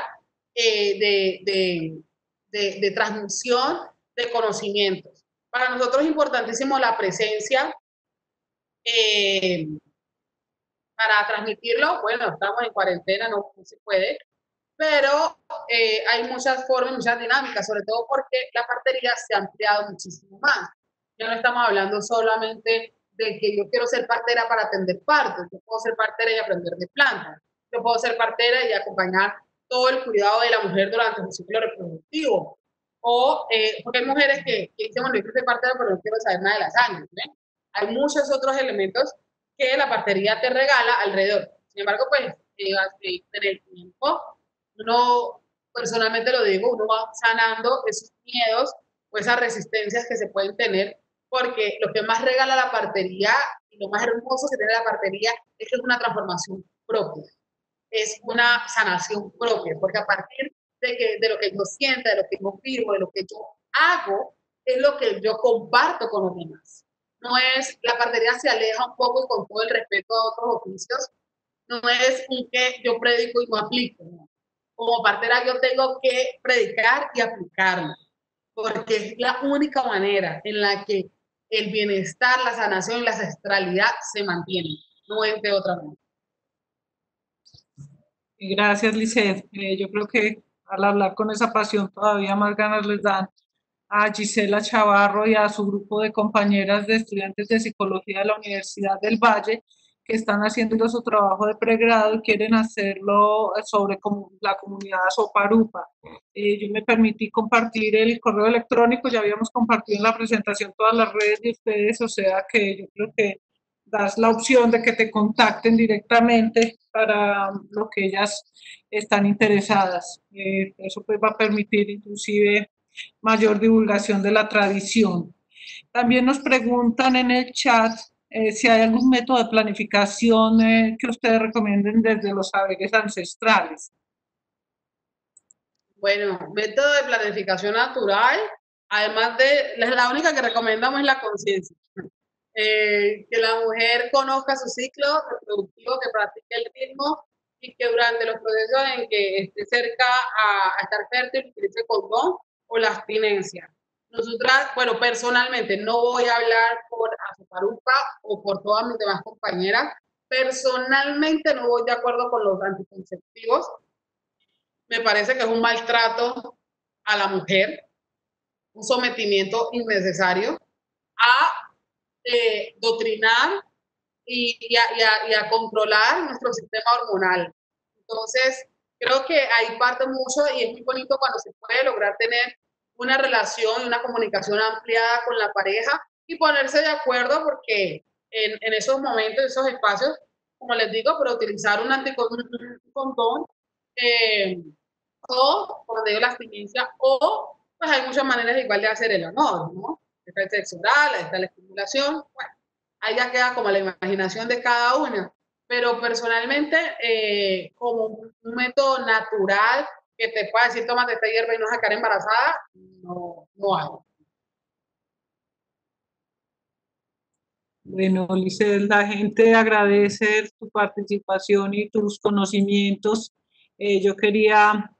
de transmisión de conocimientos. Para nosotros es importantísimo la presencia eh, para transmitirlo. Bueno, estamos en cuarentena, no se puede, pero hay muchas formas, muchas dinámicas, sobre todo porque la partería se ha ampliado muchísimo más. Ya no estamos hablando solamente de que yo quiero ser partera para atender partos, yo puedo ser partera y aprender de plantas, yo puedo ser partera y acompañar todo el cuidado de la mujer durante su ciclo reproductivo. O, porque hay mujeres que dicen, bueno, yo quiero ser partera, pero no quiero saber nada de la sangre. ¿eh? Hay muchos otros elementos que la partería te regala alrededor. Sin embargo, pues, en el tiempo, uno personalmente lo digo, uno va sanando esos miedos o esas resistencias que se pueden tener, porque lo que más regala la partería y lo más hermoso que tiene la partería es que es una transformación propia, es una sanación propia, porque a partir de lo que yo sienta, de lo que yo firmo, de lo que yo hago, es lo que yo comparto con los demás. No es, la partería se aleja un poco y con todo el respeto a otros oficios, no es un que yo predico y no aplico, ¿no? Como partera yo tengo que predicar y aplicarlo, porque es la única manera en la que el bienestar, la sanación y la ancestralidad se mantienen, no es de otra manera. Gracias, Lisset. Yo creo que al hablar con esa pasión todavía más ganas les dan a Gisela Chavarro y a su grupo de compañeras de estudiantes de psicología de la Universidad del Valle, que están haciendo su trabajo de pregrado y quieren hacerlo sobre la comunidad Soparupa. Yo me permití compartir el correo electrónico, ya habíamos compartido en la presentación todas las redes de ustedes, o sea que yo creo que das la opción de que te contacten directamente para lo que ellas están interesadas. Eso pues va a permitir inclusive mayor divulgación de la tradición. También nos preguntan en el chat si hay algún método de planificación que ustedes recomienden desde los saberes ancestrales. Bueno, método de planificación natural, además de, la única que recomendamos es la conciencia. Que la mujer conozca su ciclo reproductivo, que practique el ritmo y que durante los procesos en que esté cerca a estar fértil utilice condón o la abstinencia. Nosotras, bueno, personalmente no voy a hablar por Azucarupa o por todas mis demás compañeras, personalmente no voy de acuerdo con los anticonceptivos, me parece que es un maltrato a la mujer, un sometimiento innecesario a doctrinar y a controlar nuestro sistema hormonal. Entonces, creo que ahí parte mucho y es muy bonito cuando se puede lograr tener una relación y una comunicación ampliada con la pareja y ponerse de acuerdo porque en esos momentos, esos espacios, como les digo, pero utilizar un condón o, como digo, la abstinencia o pues hay muchas maneras igual de hacer el amor, ¿no? Está el sexo oral, está la estimulación, bueno, ahí ya queda como la imaginación de cada una. Pero personalmente, como un método natural que te pueda decir, tómate esta hierba y no sacar embarazada, no, no hay. Bueno, Ulises, la gente agradece tu participación y tus conocimientos. Yo quería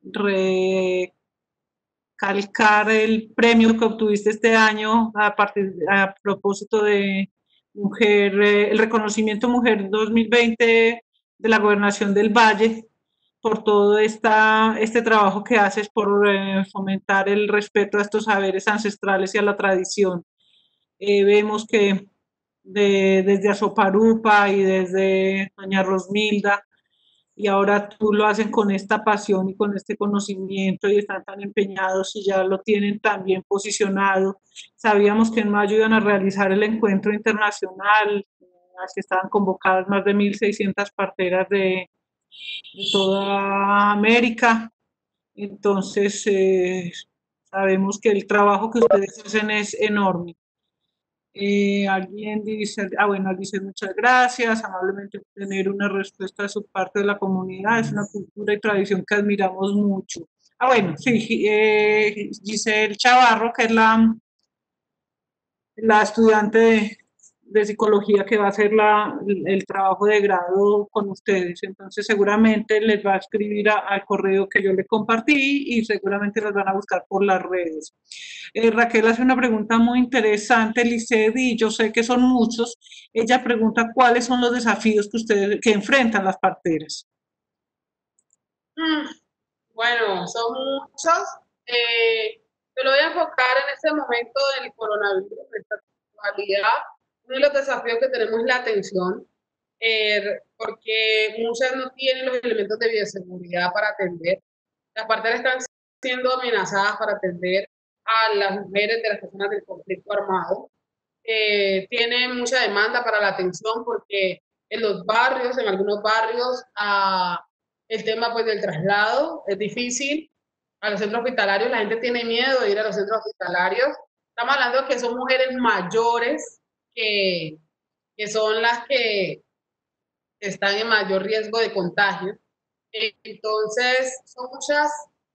recalcar el premio que obtuviste este año a propósito de Mujer, el reconocimiento Mujer 2020 de la Gobernación del Valle por todo este trabajo que haces por fomentar el respeto a estos saberes ancestrales y a la tradición. Vemos que desde Azoparupa y desde Doña Rosmilda, y ahora tú lo hacen con esta pasión y con este conocimiento y están tan empeñados y ya lo tienen tan bien posicionado. Sabíamos que en mayo iban a realizar el encuentro internacional, al que estaban convocadas más de 1.600 parteras de toda América. Entonces, sabemos que el trabajo que ustedes hacen es enorme. Alguien dice, bueno, dice muchas gracias, amablemente tener una respuesta de su parte de la comunidad, es una cultura y tradición que admiramos mucho. Bueno, sí, Giselle Chavarro, que es la estudiante de psicología que va a hacer el trabajo de grado con ustedes. Entonces seguramente les va a escribir al correo que yo le compartí y seguramente los van a buscar por las redes. Raquel hace una pregunta muy interesante, Lisset, y yo sé que son muchos. Ella pregunta cuáles son los desafíos que enfrentan las parteras. Bueno, son muchos. Me lo voy a enfocar en este momento del coronavirus, en esta actualidad. Uno de los desafíos que tenemos es la atención, porque muchas no tienen los elementos de bioseguridad para atender. Las parteras están siendo amenazadas para atender a las mujeres de las personas del conflicto armado. Tienen mucha demanda para la atención porque en los barrios, en algunos barrios, el tema pues del traslado, es difícil. A los centros hospitalarios, la gente tiene miedo de ir a los centros hospitalarios. Estamos hablando de que son mujeres mayores que, que son las que están en mayor riesgo de contagio. Entonces, son muchas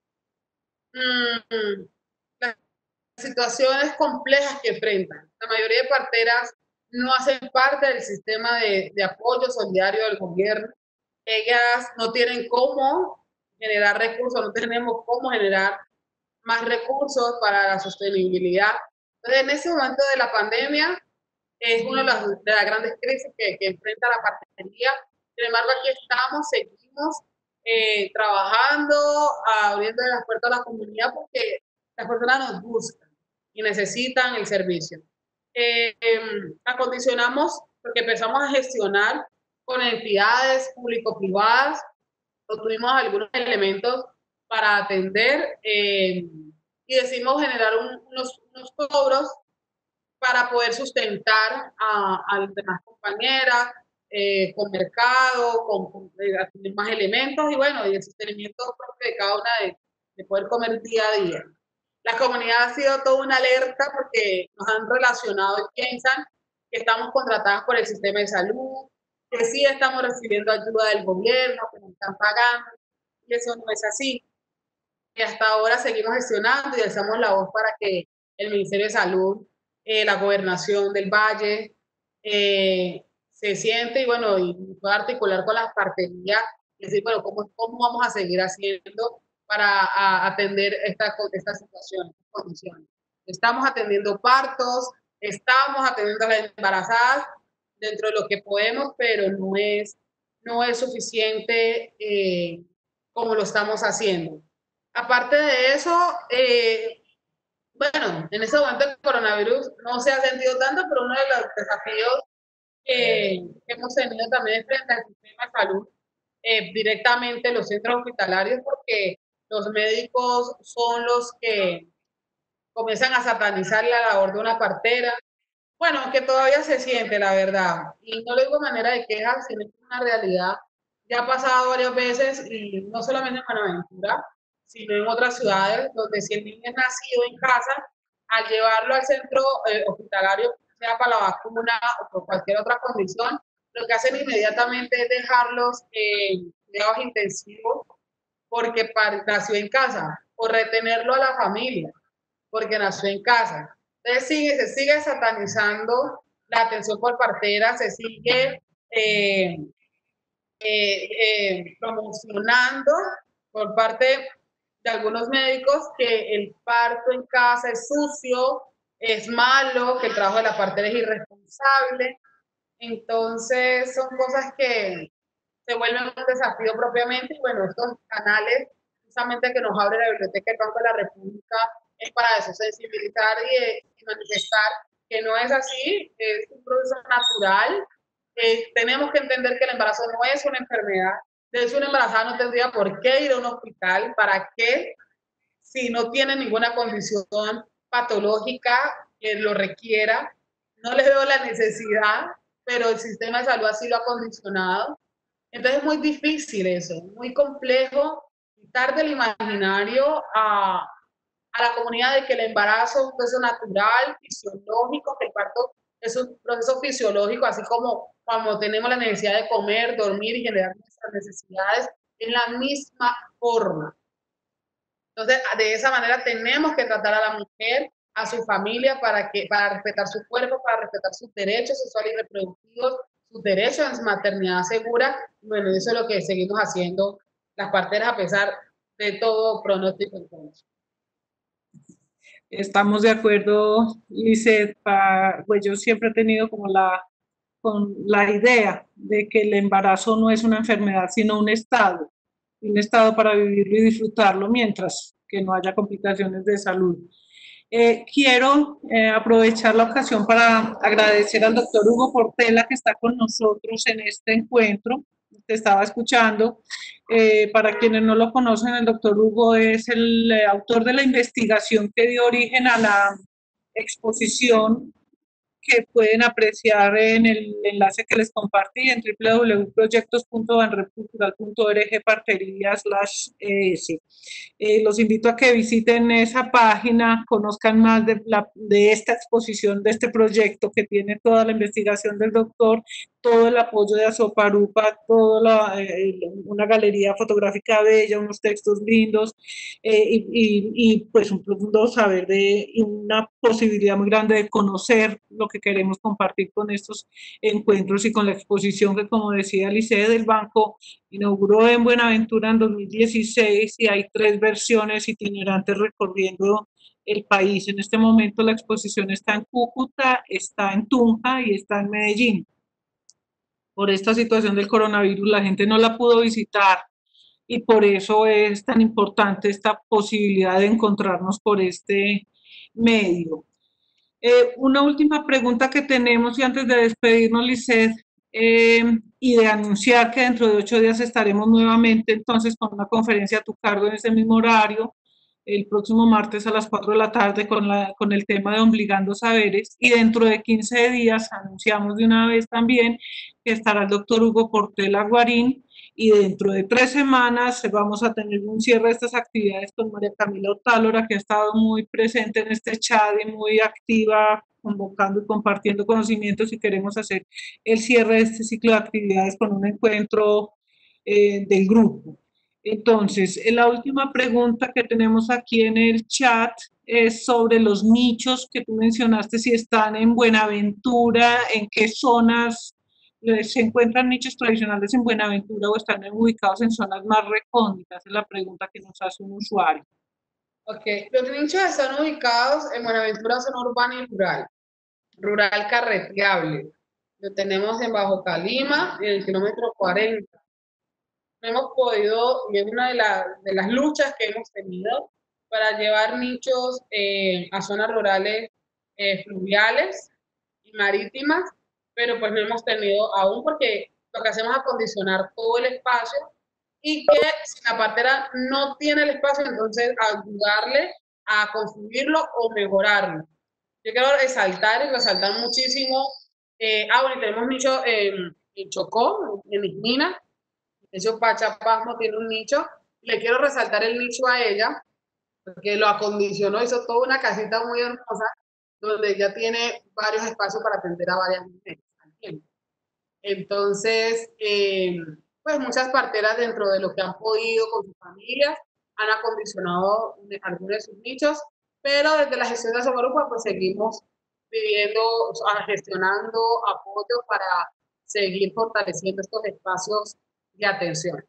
mm, las situaciones complejas que enfrentan. La mayoría de parteras no hacen parte del sistema de apoyo solidario del gobierno. Ellas no tienen cómo generar recursos, no tenemos cómo generar más recursos para la sostenibilidad. Entonces, en ese momento de la pandemia, es una de las grandes crisis que enfrenta la partería. Sin embargo, aquí estamos, seguimos trabajando, abriendo las puertas a la comunidad porque las personas nos buscan y necesitan el servicio. Acondicionamos porque empezamos a gestionar con entidades público-privadas, obtuvimos algunos elementos para atender y decidimos generar unos cobros para poder sustentar a las demás compañeras, con mercado, con más elementos y bueno, y el sostenimiento propio de cada una de poder comer día a día. La comunidad ha sido toda una alerta porque nos han relacionado y piensan que estamos contratadas por el sistema de salud, que sí estamos recibiendo ayuda del gobierno, que nos están pagando, y eso no es así. Y hasta ahora seguimos gestionando y alzamos la voz para que el Ministerio de Salud, la Gobernación del Valle, se siente y bueno, y pueda articular con las parterías y decir, bueno, ¿cómo vamos a seguir haciendo para atender esta situación, estas condiciones? Estamos atendiendo partos, estamos atendiendo a las embarazadas dentro de lo que podemos, pero no es suficiente como lo estamos haciendo. Aparte de eso, bueno, en ese momento el coronavirus no se ha sentido tanto, pero uno de los desafíos que hemos tenido también frente al sistema de salud, directamente los centros hospitalarios, porque los médicos son los que comienzan a satanizar la labor de una partera. Bueno, que todavía se siente, la verdad. Y no lo digo de manera de queja, sino que es una realidad. Ya ha pasado varias veces, y no solamente en Buenaventura, sino en otras ciudades, donde si el niño es nacido en casa, al llevarlo al centro hospitalario, sea para la vacuna o por cualquier otra condición, lo que hacen inmediatamente es dejarlos en cuidados intensivos porque nació en casa, o retenerlo a la familia porque nació en casa. Entonces se sigue satanizando la atención por partera, se sigue eh, promocionando por parte de algunos médicos que el parto en casa es sucio, es malo, que el trabajo de la partera es irresponsable. Entonces son cosas que se vuelven un desafío propiamente y bueno, estos canales justamente que nos abre la Biblioteca del Banco de la República es para eso, sensibilizar y manifestar que no es así, es un proceso natural. Tenemos que entender que el embarazo no es una enfermedad. De hecho, una embarazada no tendría por qué ir a un hospital. ¿Para qué? Si no tiene ninguna condición patológica que lo requiera. No les veo la necesidad, pero el sistema de salud así lo ha condicionado. Entonces es muy difícil eso, muy complejo quitar del imaginario a la comunidad de que el embarazo es un proceso natural, fisiológico, que el parto es un proceso fisiológico, así como cuando tenemos la necesidad de comer, dormir y generar nuestras necesidades, en la misma forma. Entonces, de esa manera tenemos que tratar a la mujer, a su familia, para respetar su cuerpo, para respetar sus derechos sexuales y reproductivos, sus derechos en maternidad segura. Bueno, eso es lo que seguimos haciendo las parteras a pesar de todo pronóstico. Entonces. Estamos de acuerdo, Lizeth. Pues yo siempre he tenido como con la idea de que el embarazo no es una enfermedad, sino un estado para vivirlo y disfrutarlo mientras que no haya complicaciones de salud. Quiero aprovechar la ocasión para agradecer al doctor Hugo Portela que está con nosotros en este encuentro. Te estaba escuchando. Para quienes no lo conocen, el doctor Hugo es el autor de la investigación que dio origen a la exposición que pueden apreciar en el enlace que les compartí en www.proyectos.banrecultural.org/partería/es. Los invito a que visiten esa página, conozcan más de esta exposición, de este proyecto que tiene toda la investigación del doctor, todo el apoyo de Asoparupa, una galería fotográfica bella, unos textos lindos, pues un profundo saber y una posibilidad muy grande de conocer lo que queremos compartir con estos encuentros y con la exposición que, como decía Licea del Banco, inauguró en Buenaventura en 2016 y hay 3 versiones itinerantes recorriendo el país. En este momento la exposición está en Cúcuta, está en Tunja y está en Medellín. Por esta situación del coronavirus la gente no la pudo visitar y por eso es tan importante esta posibilidad de encontrarnos por este medio. Una última pregunta que tenemos y antes de despedirnos, Lisset, y de anunciar que dentro de 8 días estaremos nuevamente entonces con una conferencia a tu cargo en ese mismo horario, el próximo martes a las 4 de la tarde con el tema de Obligando Saberes, y dentro de 15 días anunciamos de una vez también que estará el doctor Hugo Portela Guarín, y dentro de 3 semanas vamos a tener un cierre de estas actividades con María Camila Otálora, que ha estado muy presente en este chat y muy activa, convocando y compartiendo conocimientos, y queremos hacer el cierre de este ciclo de actividades con un encuentro del grupo. Entonces, la última pregunta que tenemos aquí en el chat es sobre los nichos que tú mencionaste, si están en Buenaventura, en qué zonas se encuentran nichos tradicionales en Buenaventura o están ubicados en zonas más recónditas, es la pregunta que nos hace un usuario. Ok, los nichos están ubicados en Buenaventura, zona urbana y rural carreteable. Lo tenemos en Bajo Calima, en el kilómetro 40. Hemos podido, y es una de las luchas que hemos tenido, para llevar nichos a zonas rurales fluviales y marítimas, pero pues no hemos tenido aún porque lo que hacemos es acondicionar todo el espacio y que si la partera no tiene el espacio, entonces ayudarle a construirlo o mejorarlo. Yo quiero resaltar y resaltar muchísimo, bueno, tenemos nicho en Chocó, en Ismina, eso Pachapasmo tiene un nicho, le quiero resaltar el nicho a ella, porque lo acondicionó, hizo toda una casita muy hermosa, donde ella tiene varios espacios para atender a varias mujeres al tiempo. Entonces, pues muchas parteras dentro de lo que han podido con sus familias han acondicionado algunos de sus nichos, pero desde la gestión de Somarupa pues seguimos pidiendo, gestionando apoyo para seguir fortaleciendo estos espacios de atención.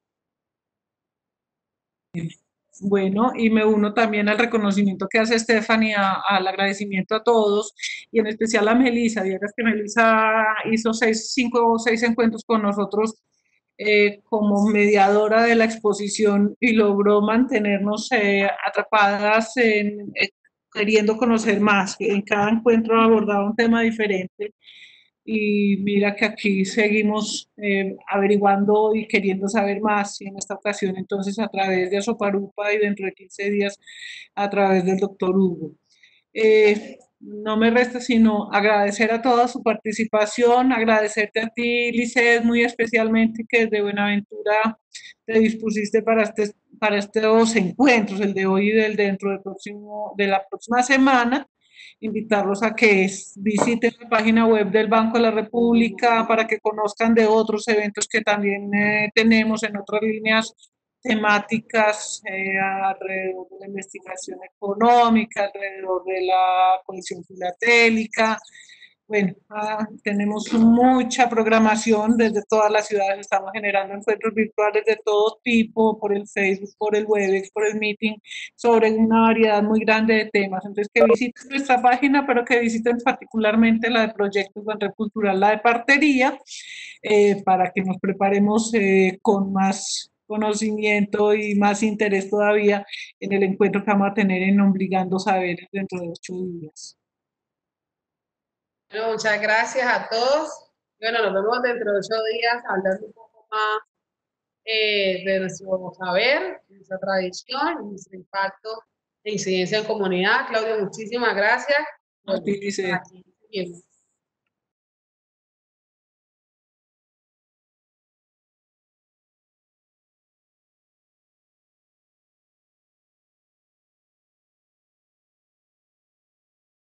Bueno, y me uno también al reconocimiento que hace Stephanie, al agradecimiento a todos, y en especial a Melissa. Vieras que Melissa hizo 5 o 6 encuentros con nosotros como mediadora de la exposición y logró mantenernos atrapadas queriendo conocer más. En cada encuentro abordaba un tema diferente y mira que aquí seguimos averiguando y queriendo saber más, y en esta ocasión entonces a través de Asoparupa y dentro de 15 días a través del doctor Hugo. No me resta sino agradecer a toda su participación, agradecerte a ti, Lisset, muy especialmente que desde Buenaventura te dispusiste para estos encuentros, el de hoy y del de la próxima semana. Invitarlos a que visiten la página web del Banco de la República para que conozcan de otros eventos que también tenemos en otras líneas temáticas alrededor de la investigación económica, alrededor de la cohesión filatélica. Bueno, tenemos mucha programación desde todas las ciudades, estamos generando encuentros virtuales de todo tipo, por el Facebook, por el Webex, por el Meeting, sobre una variedad muy grande de temas. Entonces, que visiten nuestra página, pero que visiten particularmente la de Proyectos Banred Cultural, la de Partería, para que nos preparemos con más conocimiento y más interés todavía en el encuentro que vamos a tener en Obligando Saberes dentro de 8 días. Bueno, muchas gracias a todos. Bueno, nos vemos dentro de 8 días hablando un poco más de nuestro saber, de nuestra tradición, de nuestro impacto de incidencia en comunidad. Claudia, muchísimas gracias. A ti, Lice. Bien.